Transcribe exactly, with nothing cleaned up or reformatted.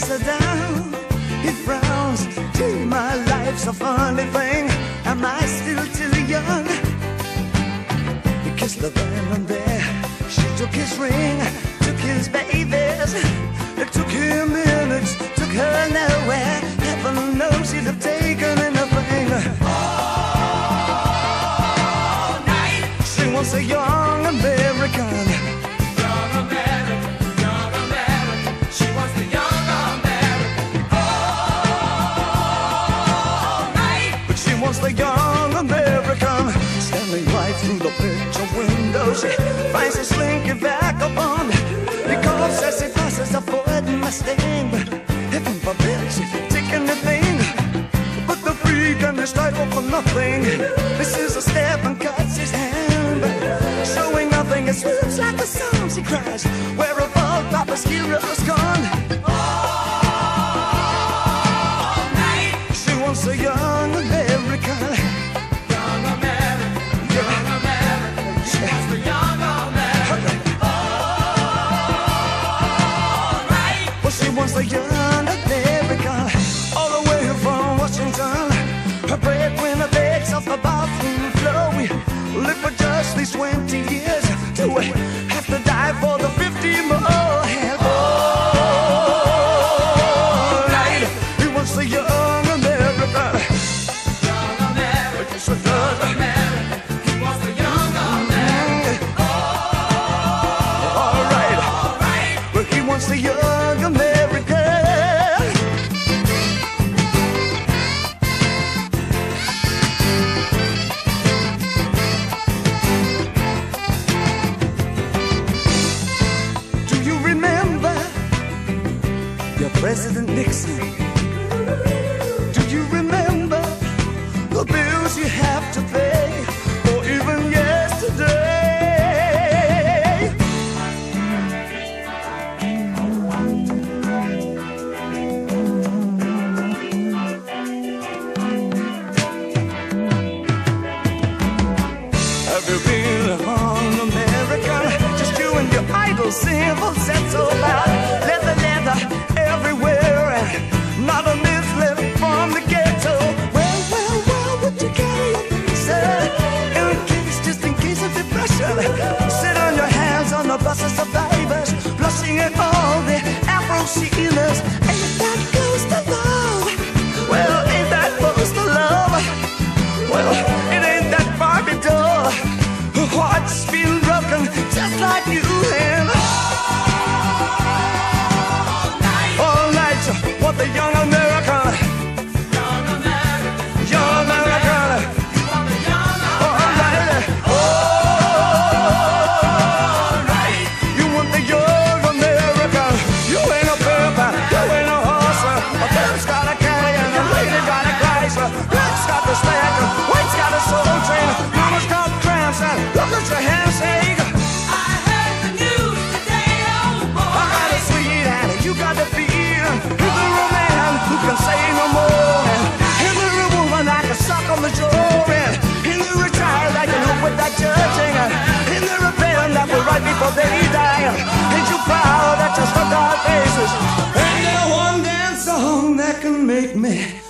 her down. He frowns, gee, my life's a funny thing. Am I still too young? He kissed her then and there. She took his ring, took his babies. It took him minutes, took her nowhere. Heaven knows he'd have taken anything. All night. She wants a young American. Young American, young American. She wants the young American. All night. But she wants the young American. Standing right through the picture window, she finds a slinky vagabond. He coughs as he passes a Ford Mustang, but heaven forbid she'd take anything but the freak and his title for nothing. This is a step and cuts his hand, showing nothing. It swoops like a song. She cries, where have all Papa's heroes gone? All night. She wants a young American. Young American, young American. She wants the young American. All night. Well, she wants a young American. All the way from Washington, her breadwinner begs off the bathroom floor. We live for just these twenty years till we have to die for the fifty more. And all night, he wants a young American. Young American, Yes, he does. young American. He wants the young American. All right, All right. but he wants the young American. Do you remember your President Nixon? Do you remember the bills you have to pay, or even yesterday? Have you been on American? Just you and your idle simple set so loud. Leather, leather everywhere, and not a miss left from the ghetto. Well, well, well, would you carry a visa? In case, just in case of depression. Sit on your hands on the bus of survivors, blushing at all the Afro-Sheeners. Ain't that close to love? Well, ain't that close to love? Well, it ain't that Barbie doll. Her heart's been broken just like you have. All night. All night, what the young American, Young American. young American. You want the young All American. right, All right. you want the young American. You ain't a pimp, you ain't a horse. A pimp's got a caddy and a lady got a Chrysler. Black's got the slag, white's got a soul train. Mama's got cramps and look at your hands shake. I heard the news today, oh boy. I got a sweet hand and you got the feet. Is there a man who can say no more? Is there a woman I can suck on the jaw? And is there a child I can help with that judging? Is there a parent that will write before they die? Ain't you proud that you struck our faces? Ain't there one dance song that can make me